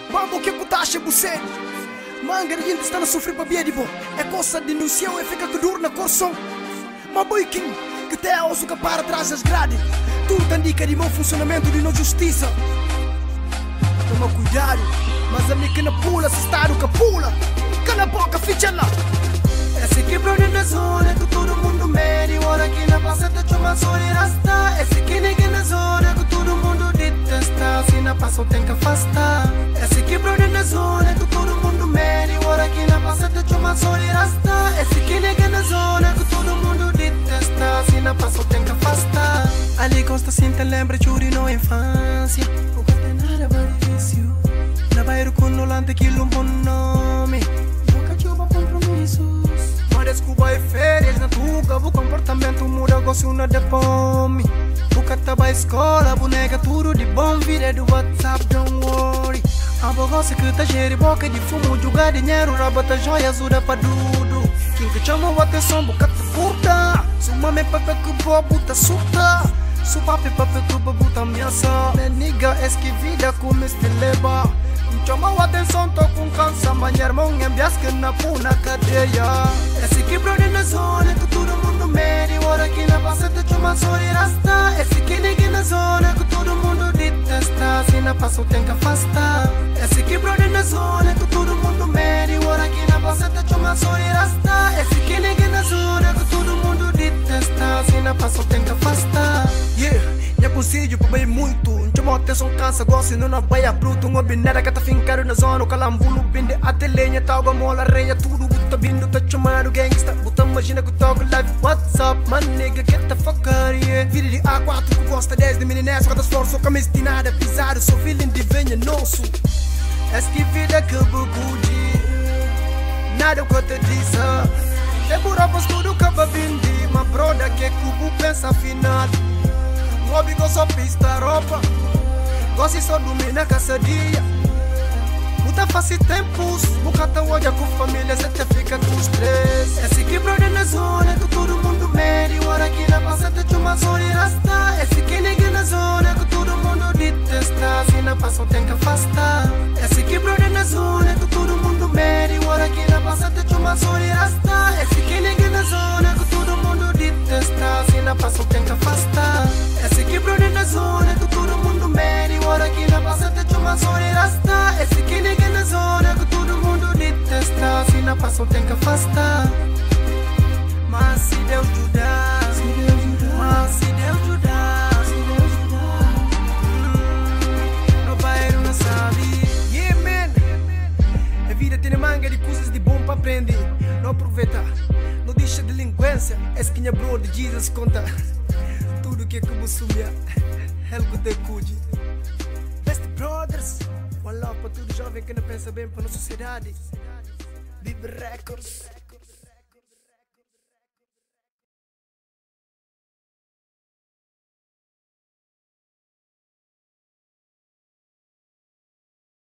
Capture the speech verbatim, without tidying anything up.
Bambo que putache você. Manga de gente está a sofrer para bia de bo. É coisa de denunciar e fica com dor na coração. Mas boy king, que te é osso que para trás das grades. Tudo te indica de mau funcionamento de não justiça. Toma cuidado, mas a mim que na pula, se está no que pula. Que na boca ficha lá. Esse quebrou na zona que todo mundo mede. Hora que na passa te chama só de rasta. Esse que ninguém na zona que todo mundo detesta. Se na passa tem que afastar. Esse quebrou na zona que todo mundo mede. Hora que na passa te chama só de rasta. Esse que ninguém na zona que todo mundo detesta. Se na passa tem que afastar. Ali gosta sim te lembra churi na infância. Nunca tem nada mais difícil. Na bairro com no lante que um bom nome. Nunca chuva compromissos. Desculpa e férias na tuga, o comportamento muda, gosto na de fome. Buca taba a escola, boneca tudo de bom, vida do WhatsApp, don't worry. A gosta que tá cheia de boca de fumo, jogar dinheiro, rabata joia, ajuda pra tudo. Quem que chama a atenção, boca te curta. Suma me papai que boa, buta suta. Su papi papi que boa, buta ameaça. Me niga, es que vida como este leva. Chama a atenção, tô com cansa. Mas irmão, envias que na puna cadeia. Esse quebrou na zona que todo mundo mede. Hora que na passa te chama só de rasta. Esse que ninguém na zona que todo mundo detesta. Se na passa tem que afastar. Esse quebrou na zona que todo mundo mede. Hora que na passa te chama só de rasta. Esse que ninguém na zona que todo mundo detesta. Se na passa tem que afastar. Yeah, é possível para bem muito. Chama atenção, cansa, gosta, não na baia bruto. Uma binera que tá fincado na zona. O calambulo, binde até lenha, talga, mola, reia, tudo. Buta bindo, tá chamando gangsta. Buta imagina que toca live, what's up, man, nigga, get the fuck out of here. Vida de A quatro que gosta desde meninas, quantas forças, sou camisa de nada, pisado, sou feeling de venenoso. Es que vida que bugude, nada o que te diz. Demorava tudo que vai vindi, mas broda que cubo pensa final. Mobi go só pista roupa, gosto só dormir na caçadia. Muita face tempos, bucata olha com família, cê te fica com estresse. Esse quebrou na zona que todo mundo mede. Hora que na passa te chama só de rasta. Esse que ninguém na zona que todo mundo detesta. Se na passa tem que afastar. Esse quebrou na zona que todo mundo mede. Hora que na passa te chama só de rasta. Esse que ninguém na zona que todo mundo detesta. Se na passa tem que afastar. Esse quebrou na zona que todo mundo mede. Hora que na passa te chama só de rasta. Esse que ninguém na zona que todo mundo detesta. Se na passa tem que afastar. Mas se Deus ajudar, se Deus ajudar, mas se Deus ajudar, se Deus ajudar, hum, no bairro não sabe. Yeah, man. A vida tem manga de coisas de bom para aprender. Não aproveita, não deixa delinquência. És que minha bro de Jesus conta tudo que é como sumia. Algo de cuide. Best Brothers. One love para todo jovem que não pensa bem para a sociedade. Vive Records.